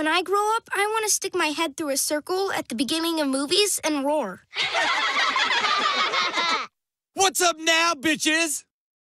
When I grow up, I want to stick my head through a circle at the beginning of movies and roar. What's up now, bitches?